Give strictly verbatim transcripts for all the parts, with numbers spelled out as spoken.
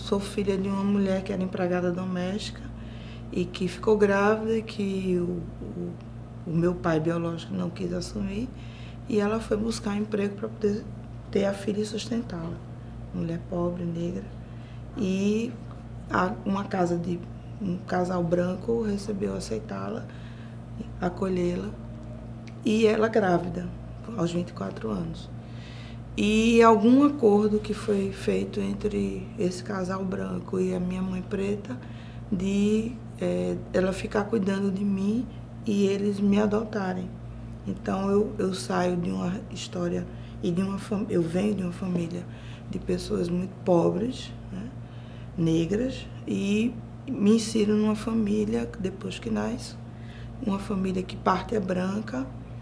sou filha de uma mulher que era empregada doméstica e que ficou grávida e que o, o, o meu pai biológico não quis assumir, e ela foi buscar um emprego para poder ter a filha e sustentá-la. Mulher pobre, negra. E a, uma casa de um casal branco recebeu aceitá-la, acolhê-la, e ela grávida, aos vinte e quatro anos. E algum acordo que foi feito entre esse casal branco e a minha mãe preta, de é, ela ficar cuidando de mim e eles me adotarem. Então eu, eu saio de uma história, e de uma eu venho de uma família de pessoas muito pobres, né, negras, e me insiro numa família, depois que nasço, uma família que parte é branca,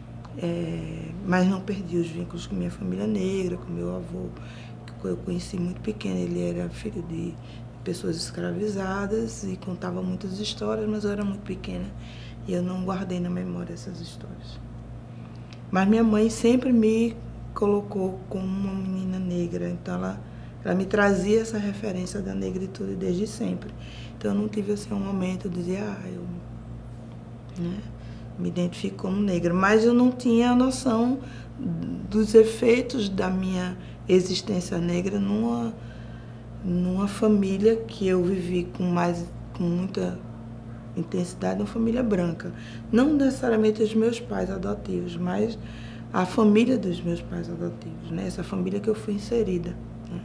é, mas não perdi os vínculos com minha família negra, com meu avô, que eu conheci muito pequeno. Ele era filho de pessoas escravizadas e contava muitas histórias, mas eu era muito pequena e eu não guardei na memória essas histórias. Mas minha mãe sempre me colocou como uma menina negra, então ela, ela me trazia essa referência da negritude desde sempre. Então eu não tive assim um momento de dizer, ah, eu, né, me identifico como negra, mas eu não tinha a noção dos efeitos da minha existência negra numa, numa família que eu vivi com, mais, com muita intensidade, uma família branca. Não necessariamente os meus pais adotivos, mas a família dos meus pais adotivos, né? Essa família que eu fui inserida. Né?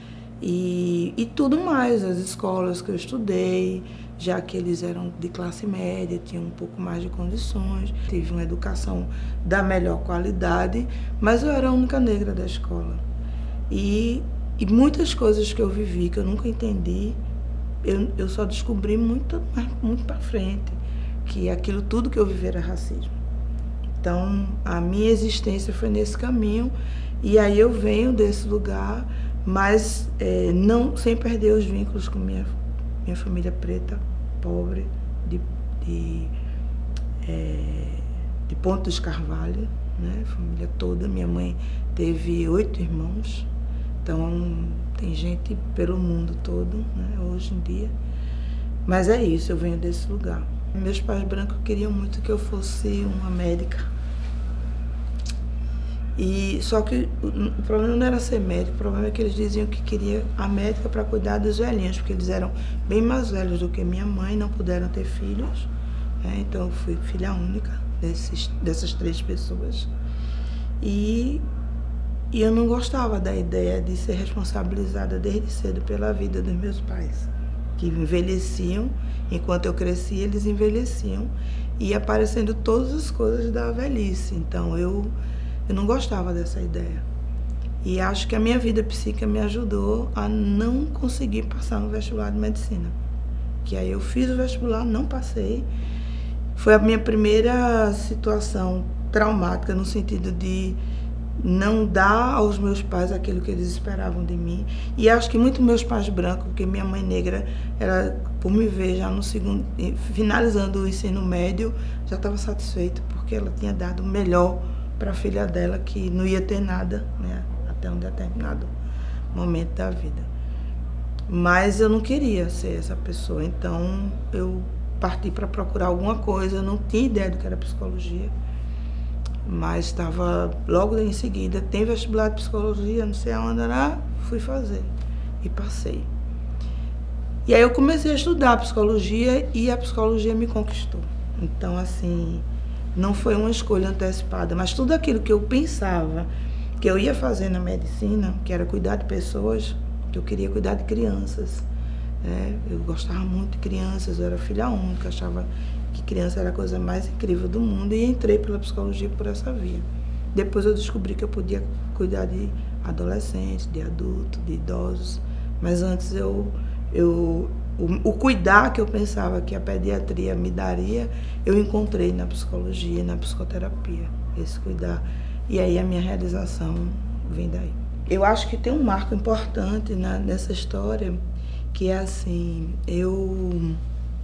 E, e tudo mais, as escolas que eu estudei, já que eles eram de classe média, tinham um pouco mais de condições, tive uma educação da melhor qualidade, mas eu era a única negra da escola. E, e muitas coisas que eu vivi, que eu nunca entendi, eu, eu só descobri muito, muito para frente, que aquilo tudo que eu vivi era racismo. Então, a minha existência foi nesse caminho, e aí eu venho desse lugar, mas é, não, sem perder os vínculos com minha, minha família preta, pobre, de, de, é, de Ponto dos Carvalho, né? Família toda. Minha mãe teve oito irmãos, então tem gente pelo mundo todo, né, hoje em dia. Mas é isso, eu venho desse lugar. Meus pais brancos queriam muito que eu fosse uma médica. E, só que o problema não era ser médico, o problema é que eles diziam que queria a médica para cuidar dos velhinhos, porque eles eram bem mais velhos do que minha mãe, não puderam ter filhos, né? Então eu fui filha única desses, dessas três pessoas. E, e eu não gostava da ideia de ser responsabilizada desde cedo pela vida dos meus pais, que envelheciam, enquanto eu crescia eles envelheciam, e aparecendo todas as coisas da velhice. Então eu Eu não gostava dessa ideia. E acho que a minha vida psíquica me ajudou a não conseguir passar no vestibular de medicina. Que aí eu fiz o vestibular, não passei. Foi a minha primeira situação traumática, no sentido de não dar aos meus pais aquilo que eles esperavam de mim. E acho que muito meus pais brancos, porque minha mãe negra, ela, por me ver já no segundo, finalizando o ensino médio, já estava satisfeita, porque ela tinha dado o melhor para a filha dela, que não ia ter nada, né, até um determinado momento da vida. Mas eu não queria ser essa pessoa, então eu parti para procurar alguma coisa. Eu não tinha ideia do que era psicologia, mas estava logo em seguida, tem vestibular de psicologia, não sei aonde era, fui fazer e passei. E aí eu comecei a estudar psicologia e a psicologia me conquistou. Então, assim, não foi uma escolha antecipada, mas tudo aquilo que eu pensava que eu ia fazer na medicina, que era cuidar de pessoas, que eu queria cuidar de crianças, né? Eu gostava muito de crianças, eu era filha única, achava que criança era a coisa mais incrível do mundo, e entrei pela psicologia por essa via. Depois eu descobri que eu podia cuidar de adolescentes, de adultos, de idosos, mas antes eu... eu O, o cuidar que eu pensava que a pediatria me daria, eu encontrei na psicologia e na psicoterapia, esse cuidar. E aí a minha realização vem daí. Eu acho que tem um marco importante na, nessa história, que é assim, eu,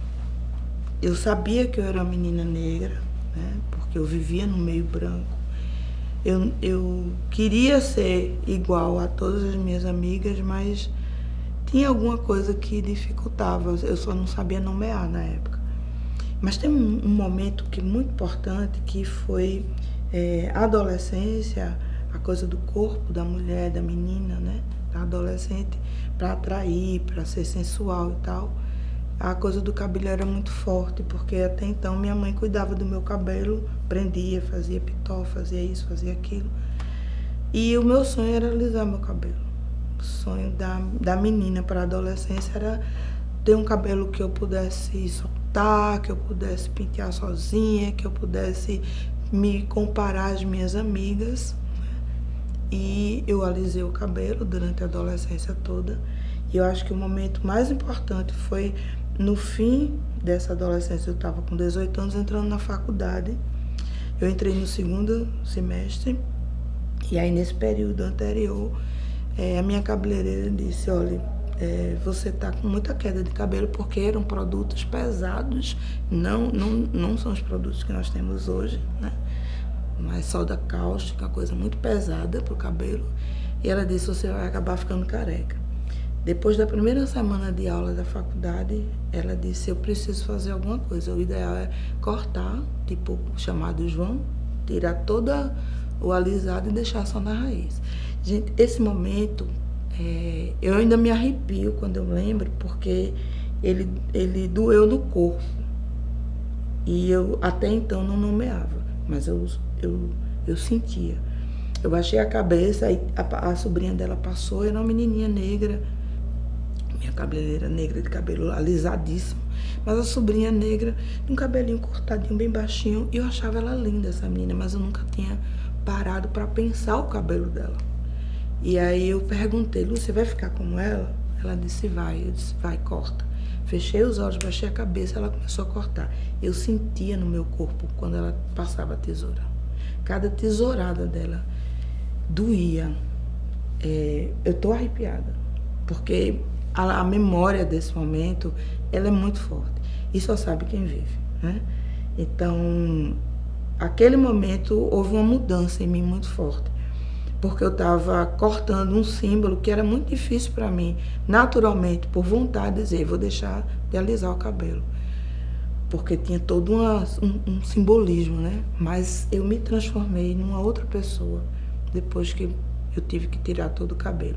eu sabia que eu era uma menina negra, né, porque eu vivia no meio branco. Eu, eu queria ser igual a todas as minhas amigas, mas tinha alguma coisa que dificultava, eu só não sabia nomear na época. Mas tem um, um momento que é muito importante, que foi é, a adolescência, a coisa do corpo da mulher, da menina, né, da adolescente, para atrair, para ser sensual e tal. A coisa do cabelo era muito forte, porque até então minha mãe cuidava do meu cabelo, prendia, fazia pitó, fazia isso, fazia aquilo. E o meu sonho era alisar meu cabelo. O sonho da, da menina para a adolescência era ter um cabelo que eu pudesse soltar, que eu pudesse pentear sozinha, que eu pudesse me comparar às minhas amigas. E eu alisei o cabelo durante a adolescência toda. E eu acho que o momento mais importante foi no fim dessa adolescência. Eu estava com dezoito anos entrando na faculdade. Eu entrei no segundo semestre. E aí, nesse período anterior, é, a minha cabeleireira disse, olha, é, você está com muita queda de cabelo, porque eram produtos pesados, não, não, não são os produtos que nós temos hoje, né? Mas soda cáustica, coisa muito pesada para o cabelo. E ela disse, você vai acabar ficando careca. Depois da primeira semana de aula da faculdade, ela disse, eu preciso fazer alguma coisa. O ideal é cortar, tipo, chamado João, tirar toda o alisado e deixar só na raiz. Gente, esse momento, é, eu ainda me arrepio quando eu lembro, porque ele, ele doeu no corpo. E eu até então não nomeava, mas eu, eu, eu sentia. Eu baixei a cabeça, aí a, a sobrinha dela passou, era uma menininha negra, minha cabeleireira negra de cabelo alisadíssimo, mas a sobrinha negra, um cabelinho cortadinho, bem baixinho, e eu achava ela linda, essa menina, mas eu nunca tinha parado para pensar o cabelo dela. E aí eu perguntei, Lúcia, vai ficar como ela? Ela disse, vai. Eu disse, vai, corta. Fechei os olhos, baixei a cabeça, ela começou a cortar. Eu sentia no meu corpo quando ela passava a tesoura. Cada tesourada dela doía. É, eu tô arrepiada, porque a, a memória desse momento, ela é muito forte. E só sabe quem vive, né? Então, aquele momento houve uma mudança em mim muito forte, porque eu estava cortando um símbolo que era muito difícil para mim, naturalmente, por vontade de dizer, vou deixar de alisar o cabelo, porque tinha todo uma, um, um simbolismo, né? Mas eu me transformei numa outra pessoa depois que eu tive que tirar todo o cabelo.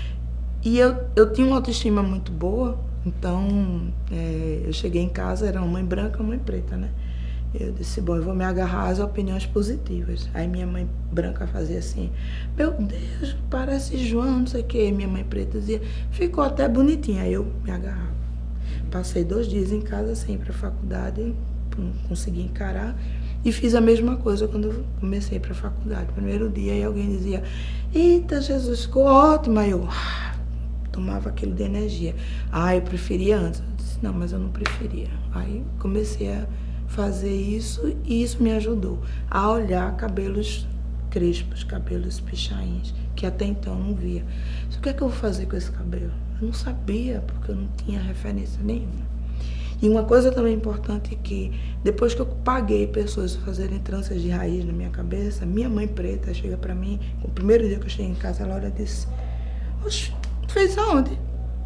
E eu, eu tinha uma autoestima muito boa, então é, eu cheguei em casa, era uma mãe branca, uma mãe preta, né? Eu disse, bom, eu vou me agarrar às opiniões positivas. Aí minha mãe branca fazia assim, meu Deus, parece João, não sei o quê. Minha mãe preta dizia, ficou até bonitinha. Aí eu me agarrava. Passei dois dias em casa sem ir para a faculdade, não consegui encarar. E fiz a mesma coisa quando eu comecei para a faculdade. Primeiro dia, aí alguém dizia, eita, Jesus, ficou ótimo. Aí eu ah, tomava aquilo de energia. Ah, eu preferia antes. Eu disse, não, mas eu não preferia. Aí comecei a fazer isso, e isso me ajudou a olhar cabelos crespos, cabelos pichains, que até então eu não via. O que é que eu vou fazer com esse cabelo? Eu não sabia, porque eu não tinha referência nenhuma. E uma coisa também importante é que, depois que eu paguei pessoas fazerem tranças de raiz na minha cabeça, minha mãe preta chega pra mim, o primeiro dia que eu cheguei em casa, ela olha e disse, oxe, fez aonde?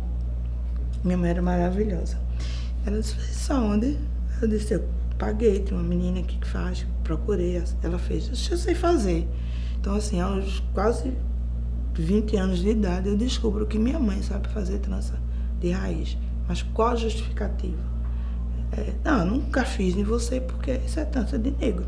Minha mãe era maravilhosa. Ela disse, fez aonde? Eu disse, eu paguei, tem uma menina aqui que faz, procurei, ela fez, eu sei fazer. Então, assim, aos quase vinte anos de idade, eu descubro que minha mãe sabe fazer trança de raiz. Mas qual a justificativa? É, não, eu nunca fiz em você, porque isso é trança de negro.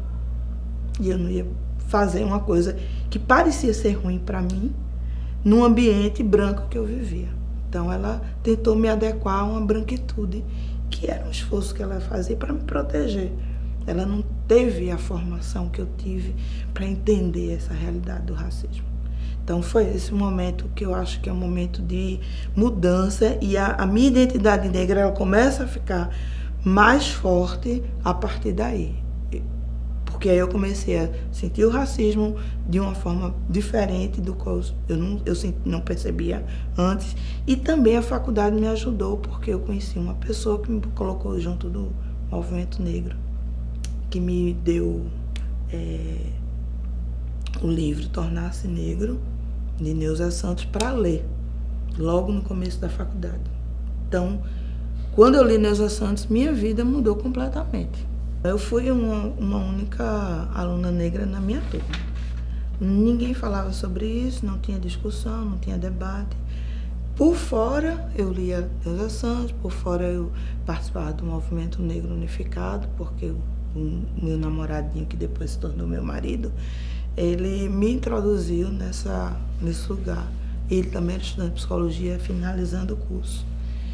E eu não ia fazer uma coisa que parecia ser ruim para mim, num ambiente branco que eu vivia. Então, ela tentou me adequar a uma branquitude, que era um esforço que ela fazia para me proteger. Ela não teve a formação que eu tive para entender essa realidade do racismo. Então foi esse momento que eu acho que é um momento de mudança, e a, a minha identidade negra ela começa a ficar mais forte a partir daí. Porque aí eu comecei a sentir o racismo de uma forma diferente do que eu não, eu não percebia antes. E também a faculdade me ajudou, porque eu conheci uma pessoa que me colocou junto do movimento negro, que me deu é, o livro Tornar-se Negro, de Neuza Santos, para ler. logo no começo da faculdade. Então, quando eu li Neuza Santos, minha vida mudou completamente. Eu fui uma, uma única aluna negra na minha turma. Ninguém falava sobre isso, não tinha discussão, não tinha debate. Por fora, eu lia Neuza Santos, por fora eu participava do Movimento Negro Unificado, porque o, o meu namoradinho, que depois se tornou meu marido, ele me introduziu nessa, nesse lugar. Ele também era estudante de psicologia, finalizando o curso.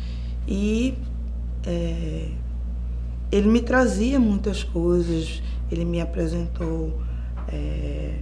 E é, ele me trazia muitas coisas, ele me apresentou é,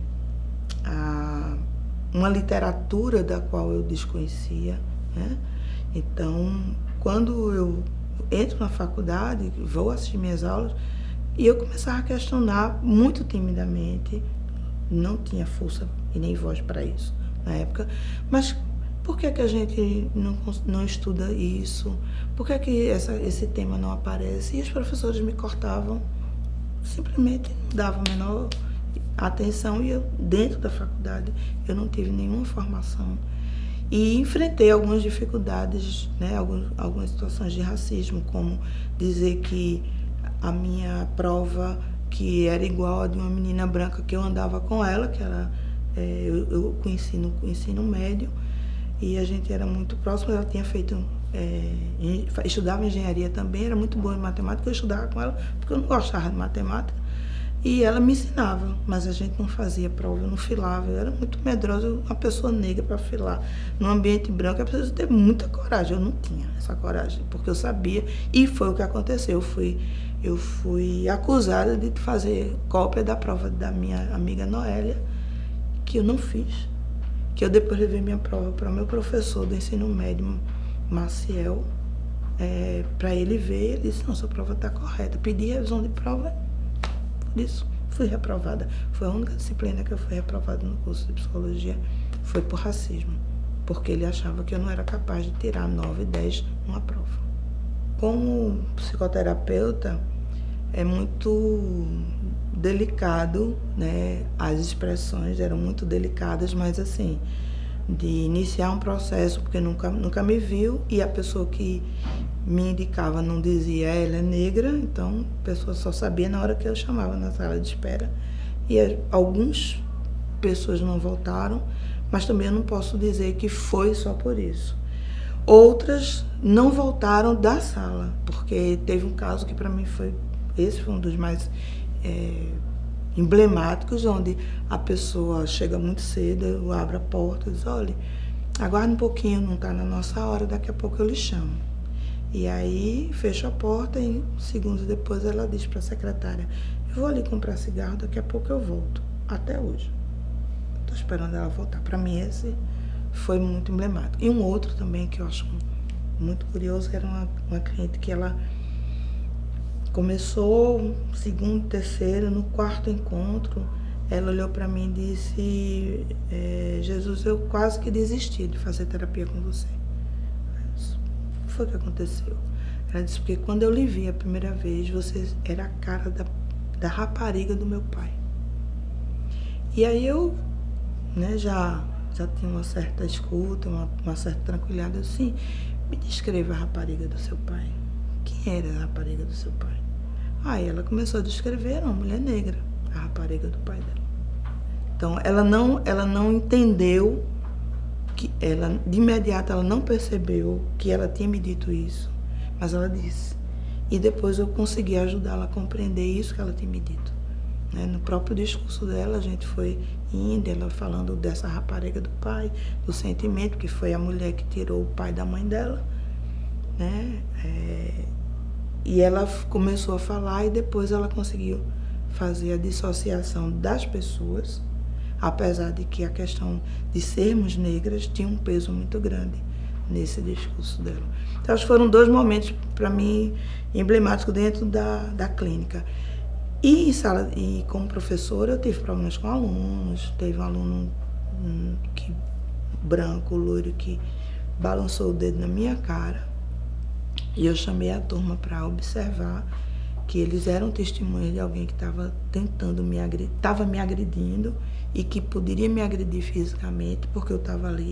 a, uma literatura da qual eu desconhecia, né? Então, quando eu entro na faculdade, vou assistir minhas aulas, e eu começava a questionar muito timidamente, não tinha força e nem voz para isso na época, mas por que que a gente não, não estuda isso? Por que que essa, esse tema não aparece? E os professores me cortavam, simplesmente não davam a menor atenção, e eu, dentro da faculdade, eu não tive nenhuma formação. E enfrentei algumas dificuldades, né, algumas, algumas situações de racismo, como dizer que a minha prova, que era igual a de uma menina branca que eu andava com ela, que era é, eu, eu com ensino, com ensino médio, e a gente era muito próximo. Ela tinha feito, é, estudava engenharia também, era muito boa em matemática, eu estudava com ela porque eu não gostava de matemática, e ela me ensinava, mas a gente não fazia prova, eu não filava, eu era muito medrosa, uma pessoa negra para filar num ambiente branco, é preciso ter muita coragem, eu não tinha essa coragem, porque eu sabia, e foi o que aconteceu, eu fui, eu fui acusada de fazer cópia da prova da minha amiga Noélia, que eu não fiz, que eu depois levei minha prova para o meu professor do ensino médio, Maciel, é, para ele ver, ele disse, não, sua prova está correta, pedi revisão de prova, por isso fui reprovada. Foi a única disciplina que eu fui reprovada no curso de psicologia, foi por racismo, porque ele achava que eu não era capaz de tirar nove e dez numa prova. Como psicoterapeuta, é muito delicado, né? As expressões eram muito delicadas, mas assim, de iniciar um processo, porque nunca, nunca me viu, e a pessoa que me indicava não dizia ela é negra, então a pessoa só sabia na hora que eu chamava na sala de espera. E algumas pessoas não voltaram, mas também eu não posso dizer que foi só por isso. Outras não voltaram da sala, porque teve um caso que para mim foi, esse foi um dos mais é, emblemáticos, onde a pessoa chega muito cedo, eu abro a porta e diz, olha, aguarde um pouquinho, não está na nossa hora, daqui a pouco eu lhe chamo. E aí fecho a porta e segundos depois ela diz para a secretária, eu vou ali comprar cigarro, daqui a pouco eu volto. Até hoje. Estou esperando ela voltar. Para mim esse foi muito emblemático. E um outro também que eu acho muito curioso, era uma, uma cliente que ela começou segundo, terceiro, no quarto encontro, ela olhou para mim e disse, é, Jesus, eu quase que desisti de fazer terapia com você. O que foi que aconteceu? Ela disse, porque quando eu lhe vi a primeira vez, você era a cara da, da rapariga do meu pai. E aí eu, né, já, já tinha uma certa escuta, uma, uma certa tranquilidade, assim, me descreva a rapariga do seu pai. Quem era a rapariga do seu pai? Aí ela começou a descrever uma mulher negra, a rapariga do pai dela. Então, ela não, ela não entendeu, que ela, de imediato ela não percebeu que ela tinha me dito isso, mas ela disse. E depois eu consegui ajudá-la a compreender isso que ela tinha me dito. Né? No próprio discurso dela, a gente foi indo, ela falando dessa rapariga do pai, do sentimento, que foi a mulher que tirou o pai da mãe dela, né? É, e ela começou a falar e depois ela conseguiu fazer a dissociação das pessoas, apesar de que a questão de sermos negras tinha um peso muito grande nesse discurso dela. Então, acho que foram dois momentos, para mim, emblemáticos dentro da, da clínica. E, em sala, e como professora, eu tive problemas com alunos. Teve um aluno um, que, branco, loiro, que balançou o dedo na minha cara. E eu chamei a turma para observar que eles eram testemunhas de alguém que estava tentando me agredir, estava me agredindo e que poderia me agredir fisicamente, porque eu estava ali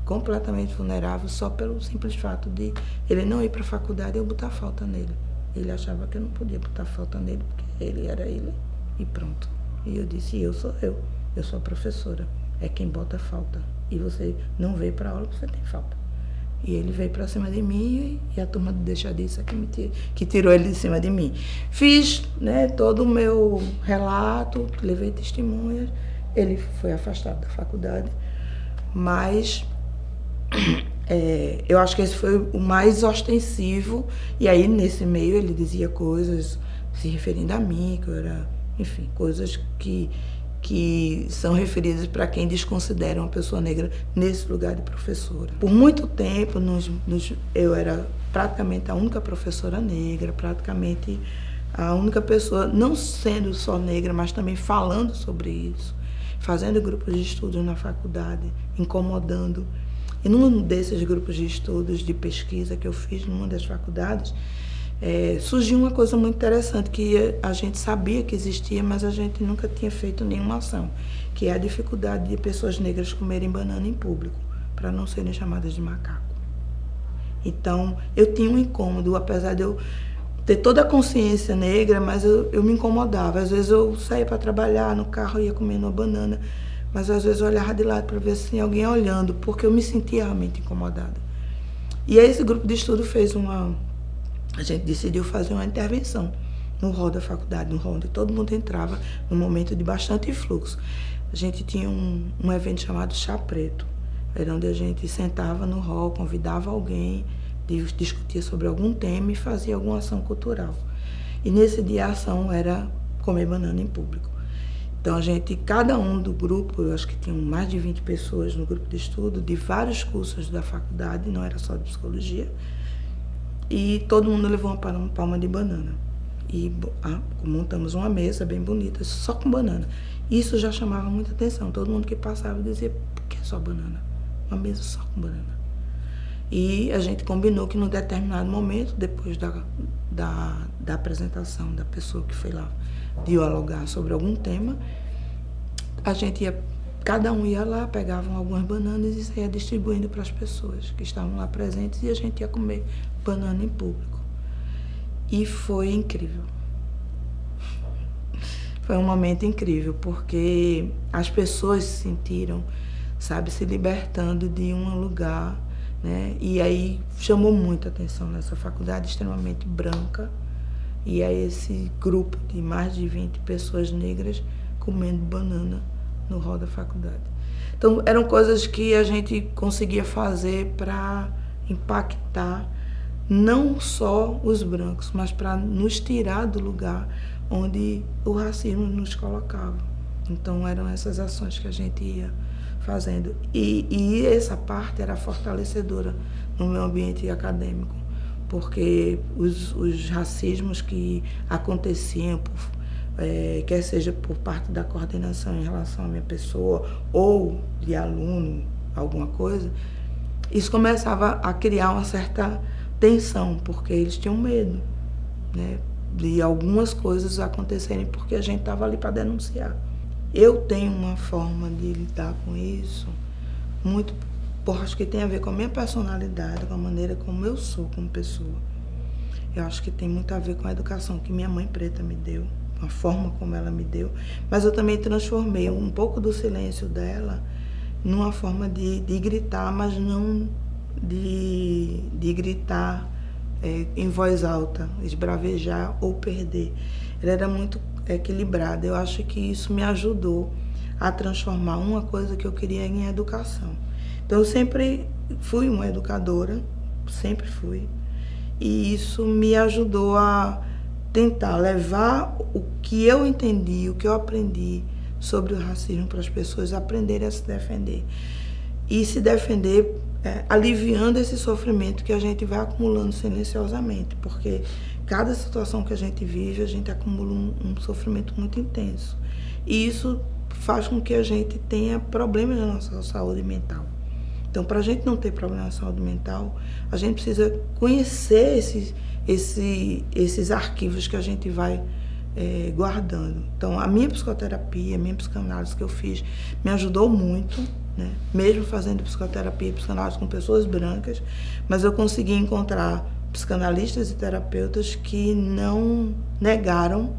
completamente vulnerável só pelo simples fato de ele não ir para a faculdade e eu botar falta nele. Ele achava que eu não podia botar falta nele porque ele era ele e pronto. E eu disse, eu sou eu, eu sou a professora, é quem bota falta. E você não veio para aula porque você tem falta. E ele veio para cima de mim e a turma do Deixa Disso é que, me tir, que tirou ele de cima de mim. Fiz, né, todo o meu relato, levei testemunhas, ele foi afastado da faculdade, mas é, eu acho que esse foi o mais ostensivo. E aí, nesse meio, ele dizia coisas se referindo a mim, que eu era, enfim, coisas que, que são referidas para quem desconsidera uma pessoa negra nesse lugar de professora. Por muito tempo, nos, nos, eu era praticamente a única professora negra, praticamente a única pessoa, não sendo só negra, mas também falando sobre isso, fazendo grupos de estudos na faculdade, incomodando. E num desses grupos de estudos, de pesquisa que eu fiz numa das faculdades, é, surgiu uma coisa muito interessante, que a gente sabia que existia, mas a gente nunca tinha feito nenhuma ação, que é a dificuldade de pessoas negras comerem banana em público, para não serem chamadas de macaco. Então, eu tinha um incômodo, apesar de eu ter toda a consciência negra, mas eu, eu me incomodava. Às vezes eu saía para trabalhar no carro, ia comendo uma banana, mas às vezes eu olhava de lado para ver se tinha alguém olhando, porque eu me sentia realmente incomodada. E aí esse grupo de estudo fez uma... A gente decidiu fazer uma intervenção no hall da faculdade, no hall onde todo mundo entrava, num momento de bastante fluxo. A gente tinha um, um evento chamado Chá Preto, era onde a gente sentava no hall, convidava alguém, discutia sobre algum tema e fazia alguma ação cultural. E nesse dia a ação era comer banana em público. Então a gente, cada um do grupo, eu acho que tinham mais de vinte pessoas no grupo de estudo, de vários cursos da faculdade, não era só de psicologia, e todo mundo levou uma palma de banana. E ah, montamos uma mesa bem bonita, só com banana. Isso já chamava muita atenção, todo mundo que passava dizia, por que só banana? Uma mesa só com banana. E a gente combinou que num determinado momento, depois da, da, da apresentação da pessoa que foi lá dialogar sobre algum tema, a gente ia, cada um ia lá, pegavam algumas bananas e saía distribuindo para as pessoas que estavam lá presentes e a gente ia comer banana em público. E foi incrível. Foi um momento incrível, porque as pessoas se sentiram, sabe, se libertando de um lugar, né? E aí chamou muita atenção nessa faculdade extremamente branca, e aí esse grupo de mais de vinte pessoas negras comendo banana no hall da faculdade. Então eram coisas que a gente conseguia fazer para impactar não só os brancos, mas para nos tirar do lugar onde o racismo nos colocava. Então eram essas ações que a gente ia fazendo. E, e essa parte era fortalecedora no meu ambiente acadêmico, porque os, os racismos que aconteciam, por, é, quer seja por parte da coordenação em relação à minha pessoa, ou de aluno, alguma coisa, isso começava a criar uma certa tensão, porque eles tinham medo, né, de algumas coisas acontecerem, porque a gente estava ali para denunciar. Eu tenho uma forma de lidar com isso, muito, por, acho que tem a ver com a minha personalidade, com a maneira como eu sou como pessoa. Eu acho que tem muito a ver com a educação que minha mãe preta me deu, com a forma como ela me deu, mas eu também transformei um pouco do silêncio dela numa forma de, de gritar, mas não de, de gritar é, em voz alta, esbravejar ou perder. Ela era muito equilibrada. Eu acho que isso me ajudou a transformar uma coisa que eu queria em educação. Então eu sempre fui uma educadora, sempre fui, e isso me ajudou a tentar levar o que eu entendi, o que eu aprendi sobre o racismo para as pessoas aprenderem a se defender. E se defender é, aliviando esse sofrimento que a gente vai acumulando silenciosamente, porque cada situação que a gente vive, a gente acumula um, um sofrimento muito intenso. E isso faz com que a gente tenha problemas na nossa saúde mental. Então, para a gente não ter problema na saúde mental, a gente precisa conhecer esses, esses, esses arquivos que a gente vai é, guardando. Então, a minha psicoterapia, a minha psicanálise que eu fiz, me ajudou muito, né? Mesmo fazendo psicoterapia e psicanálise com pessoas brancas, mas eu consegui encontrar psicanalistas e terapeutas que não negaram,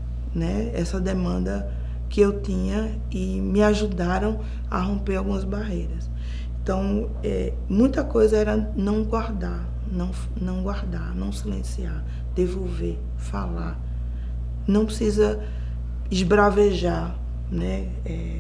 né, essa demanda que eu tinha e me ajudaram a romper algumas barreiras. Então, é, muita coisa era não guardar, não, não guardar, não silenciar, devolver, falar. Não precisa esbravejar, né? É,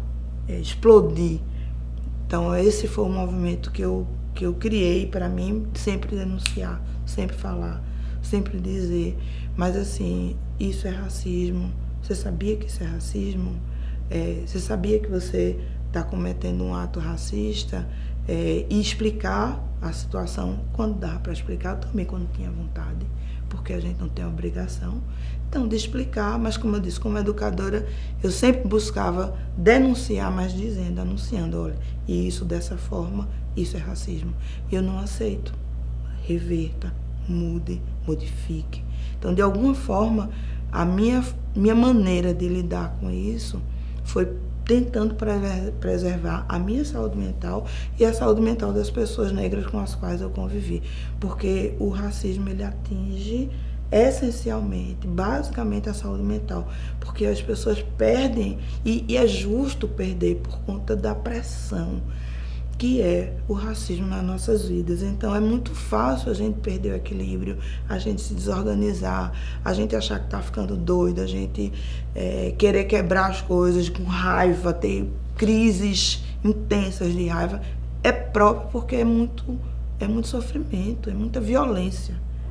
é, explodir. Então, esse foi o movimento que eu, que eu criei para mim, sempre denunciar, sempre falar, sempre dizer. Mas, assim, isso é racismo. Você sabia que isso é racismo? É, você sabia que você está cometendo um ato racista? É, e explicar a situação quando dava para explicar, também quando tinha vontade, porque a gente não tem obrigação. Então, de explicar, mas como eu disse, como educadora, eu sempre buscava denunciar, mas dizendo, anunciando, olha, e isso dessa forma, isso é racismo. E eu não aceito. Reverta, mude, modifique. Então, de alguma forma, a minha, minha maneira de lidar com isso foi tentando preservar a minha saúde mental e a saúde mental das pessoas negras com as quais eu convivi. Porque o racismo, ele atinge essencialmente, basicamente, a saúde mental. Porque as pessoas perdem, e, e é justo perder por conta da pressão que é o racismo nas nossas vidas. Então, é muito fácil a gente perder o equilíbrio, a gente se desorganizar, a gente achar que está ficando doido, a gente é, querer quebrar as coisas com raiva, ter crises intensas de raiva. É próprio porque é muito, é muito sofrimento, é muita violência.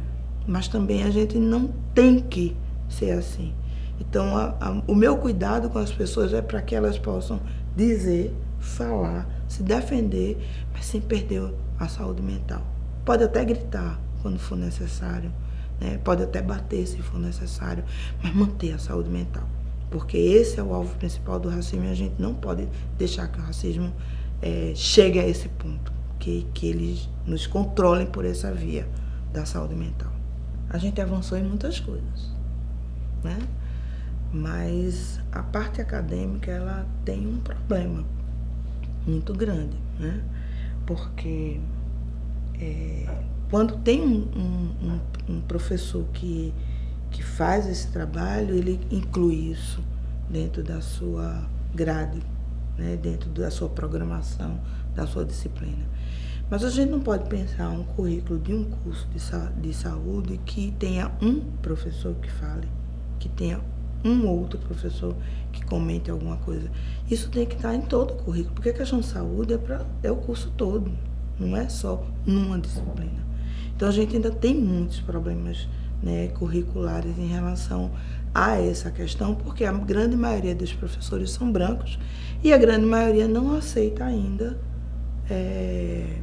Mas também a gente não tem que ser assim. Então, a, a, o meu cuidado com as pessoas é para que elas possam dizer, falar, se defender, mas sem perder a saúde mental. Pode até gritar quando for necessário, né? Pode até bater se for necessário, mas manter a saúde mental. Porque esse é o alvo principal do racismo e a gente não pode deixar que o racismo é, chegue a esse ponto, que, que eles nos controlem por essa via da saúde mental. A gente avançou em muitas coisas, né? Mas a parte acadêmica, ela tem um problema muito grande, né? Porque é, quando tem um, um, um professor que, que faz esse trabalho, ele inclui isso dentro da sua grade, né? Dentro da sua programação, da sua disciplina. Mas a gente não pode pensar um currículo de um curso de, sa de saúde que tenha um professor que fale, que tenha um outro professor que comente alguma coisa. Isso tem que estar em todo o currículo, porque a questão de saúde é, pra, é o curso todo, não é só numa disciplina. Então a gente ainda tem muitos problemas, né, curriculares em relação a essa questão, porque a grande maioria dos professores são brancos e a grande maioria não aceita ainda é,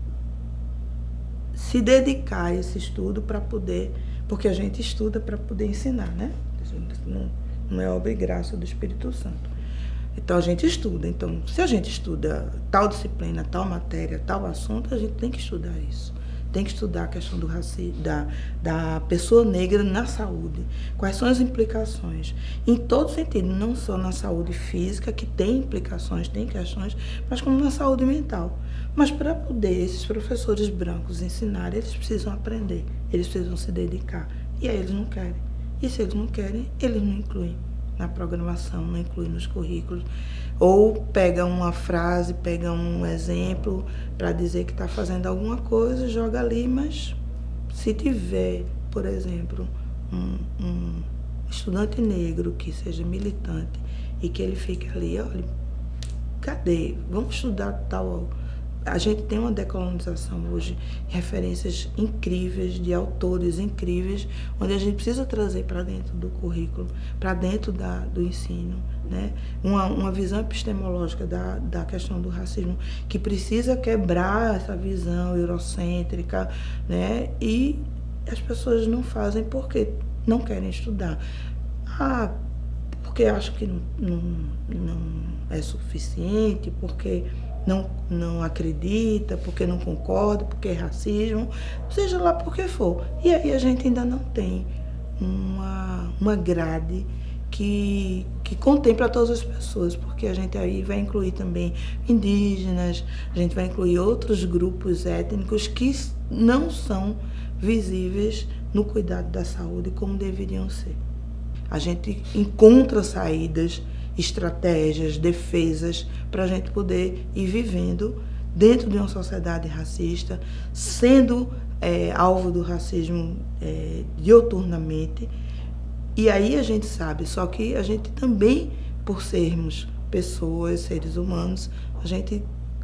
se dedicar a esse estudo para poder, porque a gente estuda para poder ensinar, né? Não, não é obra e graça do Espírito Santo. Então a gente estuda. Então, se a gente estuda tal disciplina, tal matéria, tal assunto, a gente tem que estudar isso. Tem que estudar a questão do racismo, da, da pessoa negra na saúde. Quais são as implicações? Em todo sentido, não só na saúde física, que tem implicações, tem questões, mas como na saúde mental. Mas para poder esses professores brancos ensinarem, eles precisam aprender, eles precisam se dedicar. E aí eles não querem. E se eles não querem, eles não incluem na programação, não incluem nos currículos. Ou pega uma frase, pega um exemplo para dizer que está fazendo alguma coisa, joga ali, mas se tiver, por exemplo, um, um estudante negro que seja militante e que ele fique ali, olha, cadê? Vamos estudar tal... A gente tem uma decolonização hoje, referências incríveis, de autores incríveis, onde a gente precisa trazer para dentro do currículo, para dentro da, do ensino, né? Uma, uma visão epistemológica da, da questão do racismo, que precisa quebrar essa visão eurocêntrica, né? E as pessoas não fazem porque não querem estudar. Ah, porque acham que não, não, não é suficiente, porque... Não, não acredita, porque não concorda, porque é racismo, seja lá por que for. E aí a gente ainda não tem uma, uma grade que, que contempla todas as pessoas, porque a gente aí vai incluir também indígenas, a gente vai incluir outros grupos étnicos que não são visíveis no cuidado da saúde como deveriam ser. A gente encontra saídas, estratégias, defesas para a gente poder ir vivendo dentro de uma sociedade racista, sendo é, alvo do racismo é, diuturnamente. E aí a gente sabe, só que a gente também, por sermos pessoas, seres humanos, a gente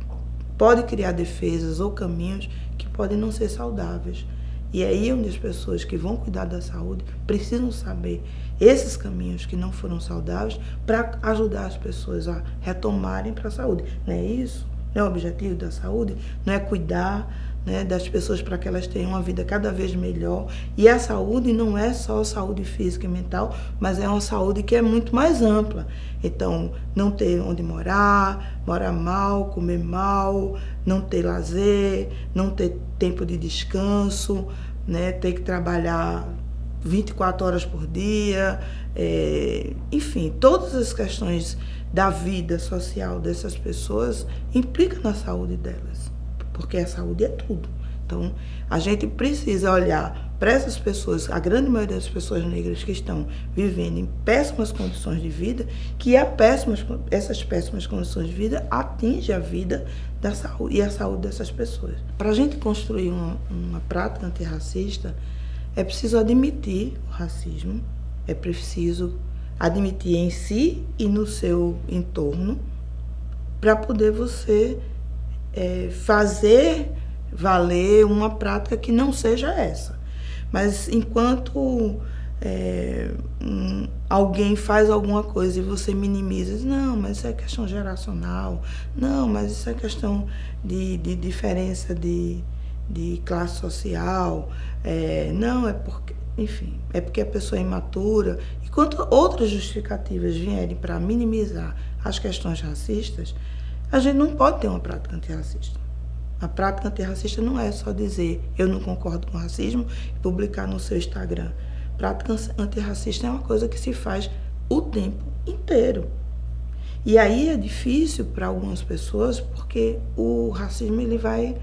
pode criar defesas ou caminhos que podem não ser saudáveis. E é aí onde as pessoas que vão cuidar da saúde precisam saber esses caminhos que não foram saudáveis para ajudar as pessoas a retomarem para a saúde. Não é isso? Não é o objetivo da saúde? Não é cuidar, né, das pessoas para que elas tenham uma vida cada vez melhor? E a saúde não é só saúde física e mental, mas é uma saúde que é muito mais ampla. Então, não ter onde morar, morar mal, comer mal, não ter lazer, não ter tempo de descanso, né, ter que trabalhar vinte e quatro horas por dia, é, enfim, todas as questões da vida social dessas pessoas implicam na saúde delas, porque a saúde é tudo. Então, a gente precisa olhar para essas pessoas, a grande maioria das pessoas negras que estão vivendo em péssimas condições de vida, que a péssimas, essas péssimas condições de vida atingem a vida da saúde e a saúde dessas pessoas. Para a gente construir uma, uma prática antirracista, é preciso admitir o racismo, é preciso admitir em si e no seu entorno, para poder você é, fazer valer uma prática que não seja essa. Mas enquanto é, um, alguém faz alguma coisa e você minimiza, diz, não, mas isso é questão geracional, não, mas isso é questão de, de diferença de, de classe social, é, não, é porque, enfim, é porque a pessoa é imatura. Enquanto outras justificativas vierem para minimizar as questões racistas, a gente não pode ter uma prática antirracista. A prática antirracista não é só dizer eu não concordo com o racismo e publicar no seu Instagram. Prática antirracista é uma coisa que se faz o tempo inteiro. E aí é difícil para algumas pessoas porque o racismo ele vai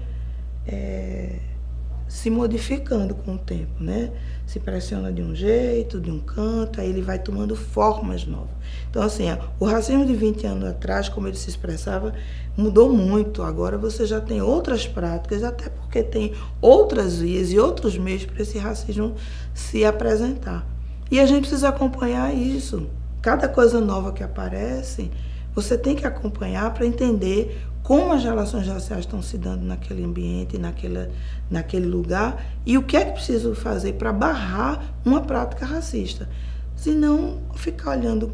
é, se modificando com o tempo, né? Se pressiona de um jeito, de um canto, aí ele vai tomando formas novas. Então, assim, o racismo de vinte anos atrás, como ele se expressava, mudou muito. Agora você já tem outras práticas, até porque tem outras vias e outros meios para esse racismo se apresentar. E a gente precisa acompanhar isso. Cada coisa nova que aparece, você tem que acompanhar para entender como as relações raciais estão se dando naquele ambiente, naquele, naquele lugar, e o que é que preciso fazer para barrar uma prática racista. Senão, ficar olhando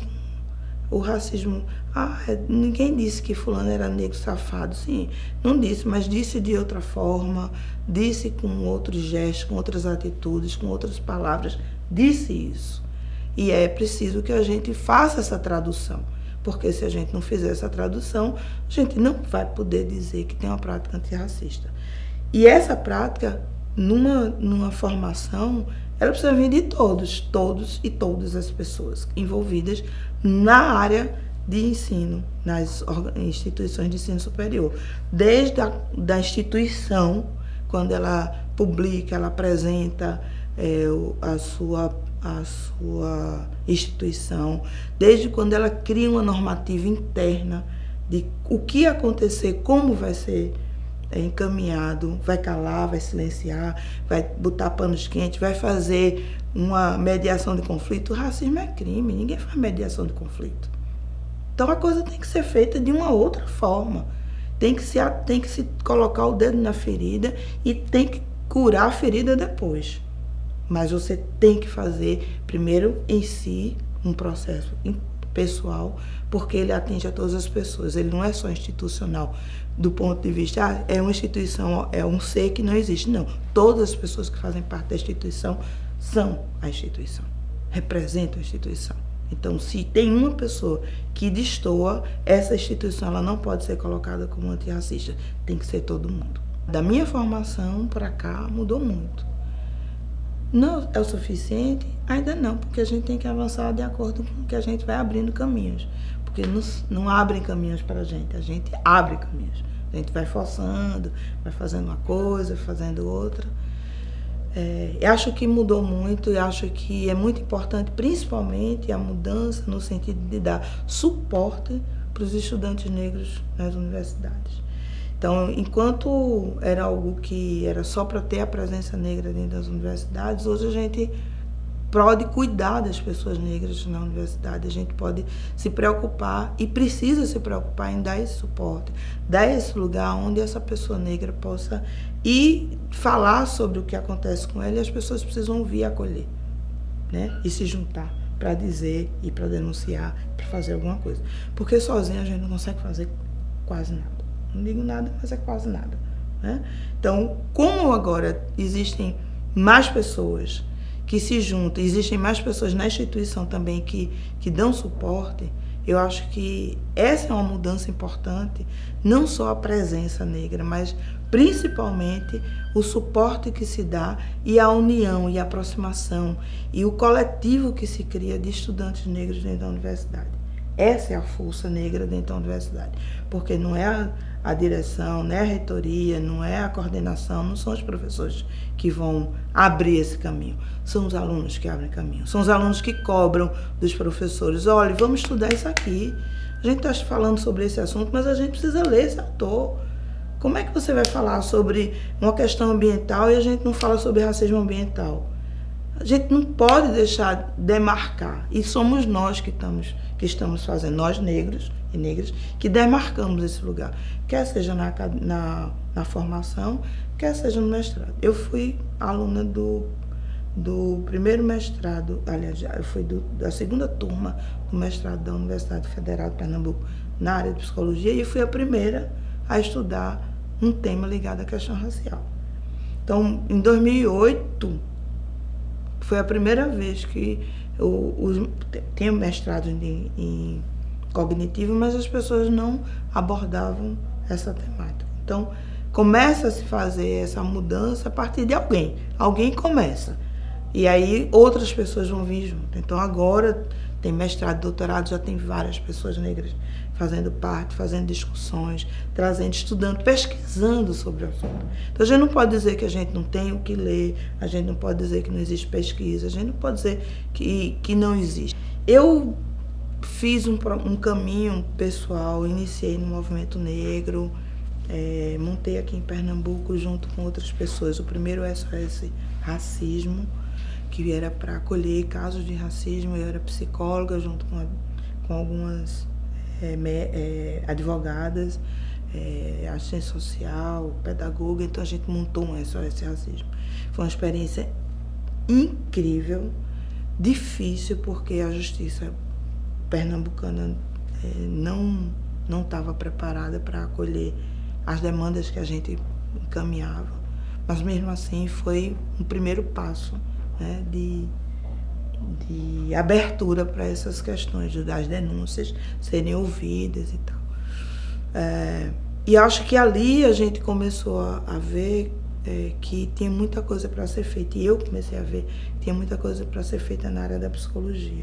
o racismo, ah, ninguém disse que fulano era negro safado. Sim, não disse, mas disse de outra forma, disse com outros gestos, com outras atitudes, com outras palavras, disse isso. E é preciso que a gente faça essa tradução. Porque se a gente não fizer essa tradução, a gente não vai poder dizer que tem uma prática antirracista. E essa prática, numa, numa formação, ela precisa vir de todos, todos e todas as pessoas envolvidas na área de ensino, nas instituições de ensino superior. Desde a da instituição, quando ela publica, ela apresenta é, a sua a sua instituição, desde quando ela cria uma normativa interna de o que acontecer, como vai ser é, encaminhado, vai calar, vai silenciar, vai botar panos quentes, vai fazer uma mediação de conflito. O racismo é crime, ninguém faz mediação de conflito. Então a coisa tem que ser feita de uma outra forma, tem que se, tem que se colocar o dedo na ferida e tem que curar a ferida depois. Mas você tem que fazer, primeiro, em si, um processo pessoal, porque ele atinge a todas as pessoas. Ele não é só institucional, do ponto de vista, ah, é uma instituição, é um ser que não existe. Não, todas as pessoas que fazem parte da instituição são a instituição, representam a instituição. Então, se tem uma pessoa que destoa, essa instituição ela não pode ser colocada como antirracista, tem que ser todo mundo. Da minha formação para cá, mudou muito. Não é o suficiente? Ainda não, porque a gente tem que avançar de acordo com que a gente vai abrindo caminhos. Porque não, não abrem caminhos para a gente, a gente abre caminhos. A gente vai forçando, vai fazendo uma coisa, fazendo outra. É, eu acho que mudou muito, eu acho que é muito importante, principalmente a mudança no sentido de dar suporte para os estudantes negros nas universidades. Então, enquanto era algo que era só para ter a presença negra dentro das universidades, hoje a gente pode cuidar das pessoas negras na universidade, a gente pode se preocupar e precisa se preocupar em dar esse suporte, dar esse lugar onde essa pessoa negra possa ir falar sobre o que acontece com ela, e as pessoas precisam ouvir e acolher, né? E se juntar para dizer e para denunciar, para fazer alguma coisa. Porque sozinho a gente não consegue fazer quase nada. Não digo nada, mas é quase nada, né? Então, como agora existem mais pessoas que se juntam, existem mais pessoas na instituição também que, que dão suporte, eu acho que essa é uma mudança importante, não só a presença negra, mas principalmente o suporte que se dá e a união e a aproximação e o coletivo que se cria de estudantes negros dentro da universidade. Essa é a força negra dentro da universidade, porque não é a, a direção, não é a reitoria, não é a coordenação, não são os professores que vão abrir esse caminho, são os alunos que abrem caminho, são os alunos que cobram dos professores, olha, vamos estudar isso aqui, a gente está falando sobre esse assunto, mas a gente precisa ler esse autor. Como é que você vai falar sobre uma questão ambiental e a gente não fala sobre racismo ambiental? A gente não pode deixar demarcar, e somos nós que estamos, que estamos fazendo, nós negros e negras, que demarcamos esse lugar, quer seja na, na, na formação, quer seja no mestrado. Eu fui aluna do, do primeiro mestrado, aliás, eu fui do, da segunda turma do mestrado da Universidade Federal de Pernambuco na área de psicologia, e fui a primeira a estudar um tema ligado à questão racial. Então, em dois mil e oito, foi a primeira vez que eu, eu tenho mestrado em, em cognitivo, mas as pessoas não abordavam essa temática. Então, começa a se fazer essa mudança a partir de alguém. Alguém começa. E aí outras pessoas vão vir junto. Então, agora tem mestrado, doutorado, já tem várias pessoas negras fazendo parte, fazendo discussões, trazendo, estudando, pesquisando sobre o assunto. Então, a gente não pode dizer que a gente não tem o que ler, a gente não pode dizer que não existe pesquisa, a gente não pode dizer que, que não existe. Eu fiz um, um caminho pessoal, iniciei no movimento negro, é, montei aqui em Pernambuco junto com outras pessoas. O primeiro S O S Racismo, que era para acolher casos de racismo. Eu era psicóloga junto com, a, com algumas é, me, é, advogadas, é, assistente social, pedagoga. Então a gente montou um S O S Racismo. Foi uma experiência incrível, difícil, porque a justiça pernambucana é, não não estava preparada para acolher as demandas que a gente encaminhava, mas mesmo assim foi um primeiro passo, né, de, de abertura para essas questões, das denúncias serem ouvidas e tal. É, e acho que ali a gente começou a, a ver é, que tinha muita coisa para ser feita, e eu comecei a ver que tinha muita coisa para ser feita na área da psicologia.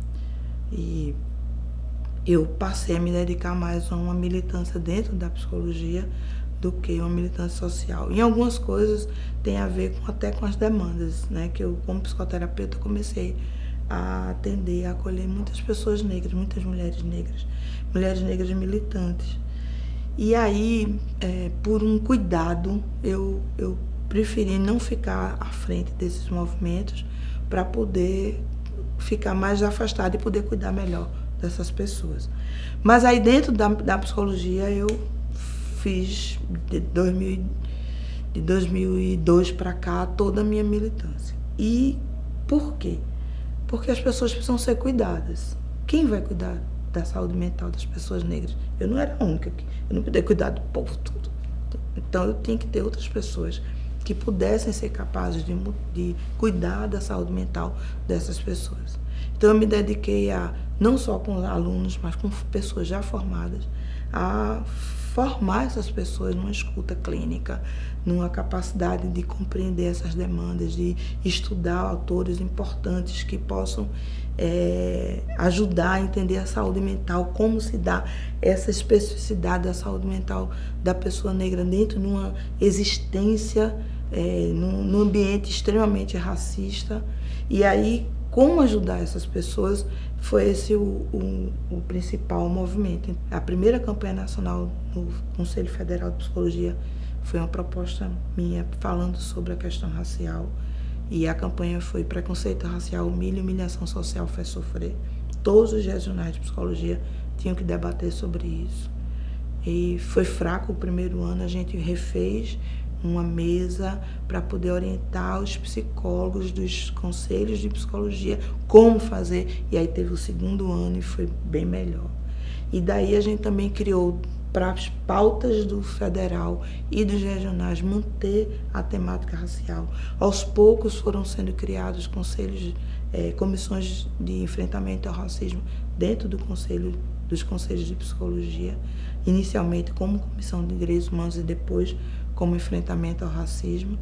E eu passei a me dedicar mais a uma militância dentro da psicologia do que uma militância social. Em algumas coisas tem a ver com, até com as demandas, né? Que eu, como psicoterapeuta, comecei a atender, a acolher muitas pessoas negras, muitas mulheres negras, mulheres negras militantes. E aí, é, por um cuidado, eu, eu preferi não ficar à frente desses movimentos para poder ficar mais afastada e poder cuidar melhor dessas pessoas. Mas aí dentro da, da psicologia eu fiz de, dois mil, de dois mil e dois para cá toda a minha militância. E por quê? Porque as pessoas precisam ser cuidadas. Quem vai cuidar da saúde mental das pessoas negras? Eu não era a única, eu não podia cuidar do povo todo. Então eu tinha que ter outras pessoas que pudessem ser capazes de, de cuidar da saúde mental dessas pessoas. Então eu me dediquei a, não só com alunos, mas com pessoas já formadas, a formar essas pessoas numa escuta clínica, numa capacidade de compreender essas demandas, de estudar autores importantes que possam é, ajudar a entender a saúde mental, como se dá essa especificidade da saúde mental da pessoa negra dentro de uma existência, é, num, num ambiente extremamente racista. E aí, como ajudar essas pessoas, foi esse o, o, o principal movimento. A primeira campanha nacional no Conselho Federal de Psicologia foi uma proposta minha falando sobre a questão racial. E a campanha foi Preconceito Racial, Humilha e Humilhação Social Faz Sofrer. Todos os regionais de psicologia tinham que debater sobre isso. E foi fraco o primeiro ano, a gente refez uma mesa para poder orientar os psicólogos dos conselhos de psicologia como fazer, e aí teve o segundo ano e foi bem melhor. E daí a gente também criou para as pautas do federal e dos regionais manter a temática racial. Aos poucos foram sendo criados conselhos, eh, comissões de enfrentamento ao racismo dentro do conselho, dos conselhos de psicologia, inicialmente como comissão de direitos humanos e depois como enfrentamento ao racismo.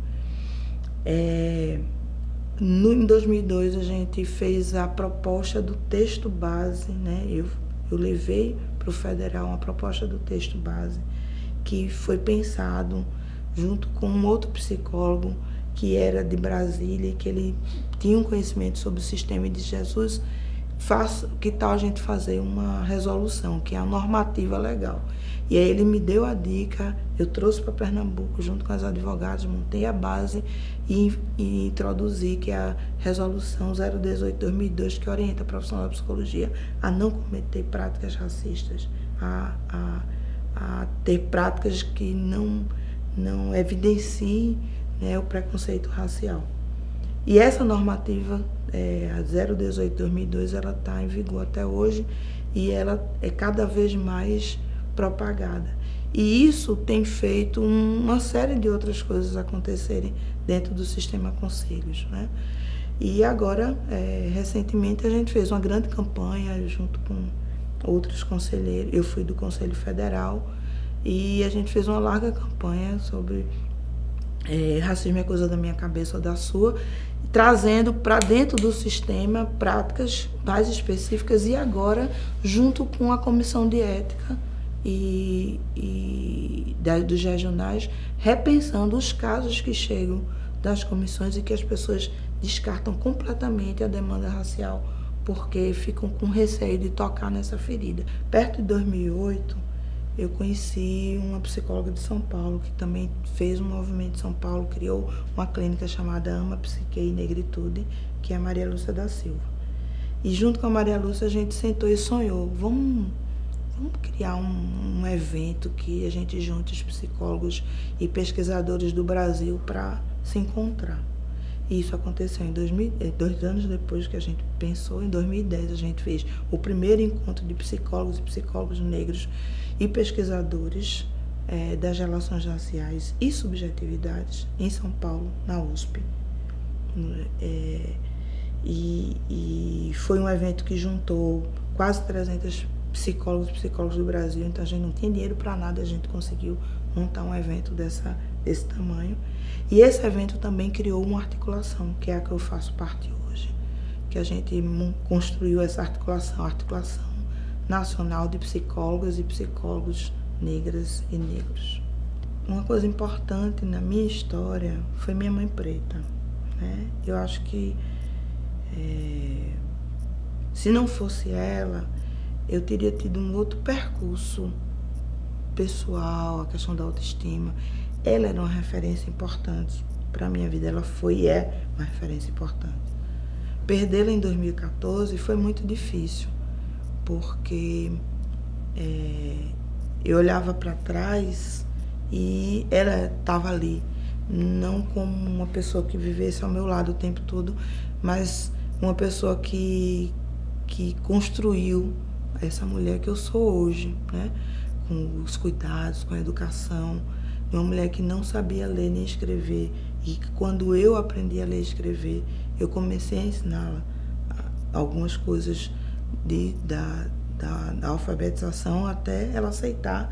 É, no, em dois mil e dois a gente fez a proposta do texto base, né? Eu, eu levei para o federal uma proposta do texto base que foi pensado junto com um outro psicólogo que era de Brasília, que ele tinha um conhecimento sobre o sistema de Jesus. Faça, que tal a gente fazer uma resolução, que é a normativa legal? E aí ele me deu a dica, eu trouxe para Pernambuco junto com as advogadas, montei a base e, e introduzi, que é a resolução zero dezoito barra dois mil e dois, que orienta a profissional da psicologia a não cometer práticas racistas, a, a, a ter práticas que não, não evidenciem, né, o preconceito racial. E essa normativa, é, a zero dezoito barra dois mil e dois, ela está em vigor até hoje e ela é cada vez mais propagada. E isso tem feito uma série de outras coisas acontecerem dentro do sistema conselhos, né? E agora, é, recentemente, a gente fez uma grande campanha junto com outros conselheiros. Eu fui do Conselho Federal e a gente fez uma larga campanha sobre é, racismo é coisa da minha cabeça ou da sua, trazendo para dentro do sistema práticas mais específicas e agora, junto com a comissão de ética e, e da, dos regionais, repensando os casos que chegam das comissões e que as pessoas descartam completamente a demanda racial porque ficam com receio de tocar nessa ferida. Perto de dois mil e oito, eu conheci uma psicóloga de São Paulo que também fez um movimento de São Paulo, criou uma clínica chamada Ama Psique e Negritude, que é a Maria Lúcia da Silva. E junto com a Maria Lúcia a gente sentou e sonhou, vamos, vamos criar um, um evento que a gente junte os psicólogos e pesquisadores do Brasil para se encontrar. E isso aconteceu em dois mil, dois anos depois que a gente pensou. Em dois mil e dez a gente fez o primeiro encontro de psicólogos e psicólogos negros e pesquisadores é, das relações raciais e subjetividades em São Paulo, na U S P. É, e, e foi um evento que juntou quase trezentos psicólogos e psicólogos do Brasil, então a gente não tinha dinheiro para nada, a gente conseguiu montar um evento dessa, desse tamanho. E esse evento também criou uma articulação, que é a que eu faço parte hoje, que a gente construiu essa articulação, a articulação nacional de psicólogas e psicólogos negras e negros. Uma coisa importante na minha história foi minha mãe preta, né? Eu acho que é, se não fosse ela, eu teria tido um outro percurso pessoal, a questão da autoestima. Ela era uma referência importante para a minha vida, ela foi e é uma referência importante. Perdê-la em dois mil e quatorze foi muito difícil, porque é, eu olhava para trás e ela estava ali, não como uma pessoa que vivesse ao meu lado o tempo todo, mas uma pessoa que, que construiu essa mulher que eu sou hoje, né? Com os cuidados, com a educação, uma mulher que não sabia ler nem escrever, e que quando eu aprendi a ler e escrever, eu comecei a ensiná-la algumas coisas de, da, da, da alfabetização até ela aceitar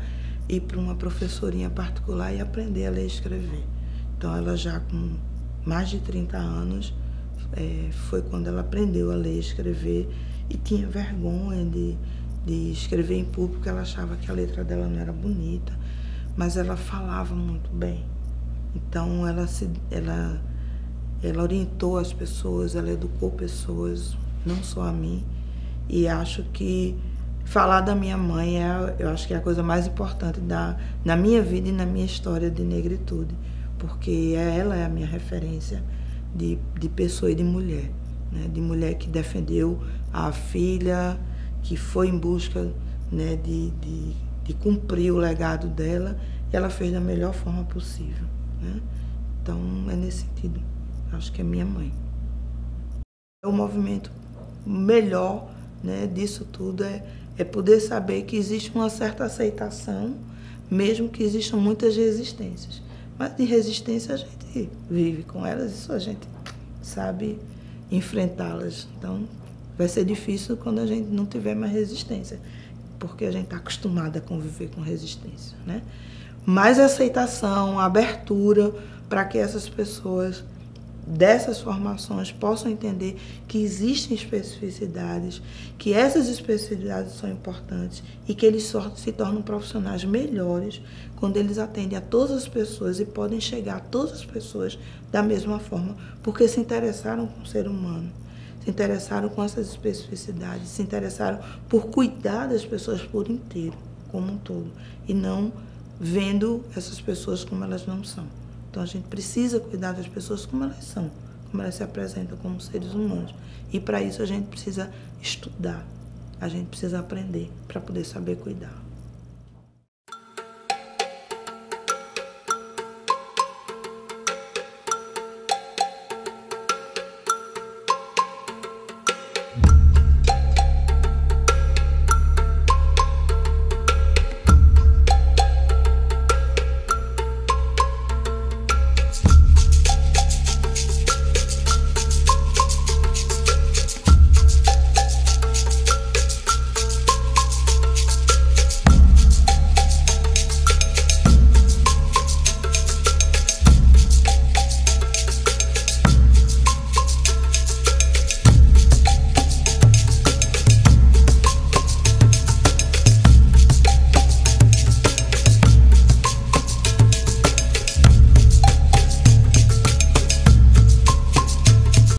ir para uma professorinha particular e aprender a ler e escrever. Então ela já com mais de trinta anos, é, foi quando ela aprendeu a ler e escrever e tinha vergonha de, de escrever em público, ela achava que a letra dela não era bonita, mas ela falava muito bem. Então ela, se, ela, ela orientou as pessoas, ela educou pessoas, não só a mim, e acho que falar da minha mãe, é, eu acho que é a coisa mais importante da, na minha vida e na minha história de negritude, porque ela é a minha referência de, de pessoa e de mulher, né? De mulher que defendeu a filha, que foi em busca, né, de, de, de cumprir o legado dela, e ela fez da melhor forma possível, né? Então é nesse sentido, acho que é minha mãe. O movimento melhor, né, disso tudo é É poder saber que existe uma certa aceitação, mesmo que existam muitas resistências. Mas de resistência a gente vive com elas, isso a gente sabe enfrentá-las. Então vai ser difícil quando a gente não tiver mais resistência, porque a gente está acostumado a conviver com resistência, né? Mais aceitação, abertura para que essas pessoas dessas formações possam entender que existem especificidades, que essas especificidades são importantes e que eles só se tornam profissionais melhores quando eles atendem a todas as pessoas e podem chegar a todas as pessoas da mesma forma, porque se interessaram com o ser humano, se interessaram com essas especificidades, se interessaram por cuidar das pessoas por inteiro, como um todo, e não vendo essas pessoas como elas não são. Então a gente precisa cuidar das pessoas como elas são, como elas se apresentam como seres humanos. E para isso a gente precisa estudar, a gente precisa aprender para poder saber cuidar.